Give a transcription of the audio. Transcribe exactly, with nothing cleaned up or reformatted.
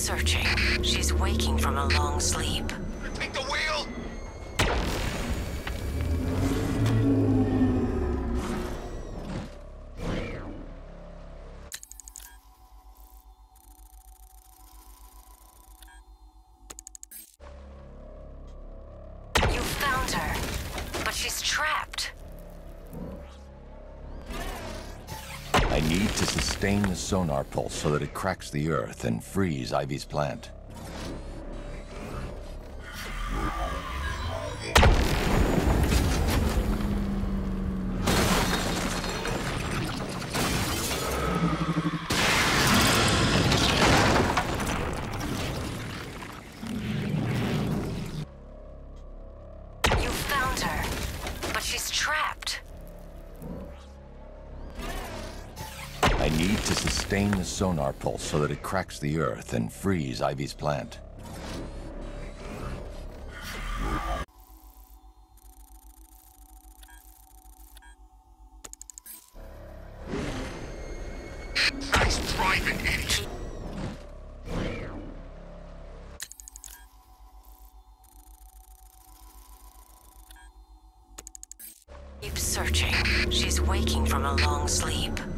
searching. She's waking from a long sleep. Take the wheel! You found her, but she's trapped. I need to sustain the sonar pulse so that it cracks the earth and frees Ivy's plant. You found her, but she's trapped. I need to sustain the sonar pulse so that it cracks the earth and frees Ivy's plant. Nice driving, idiot! Keep searching. She's waking from a long sleep.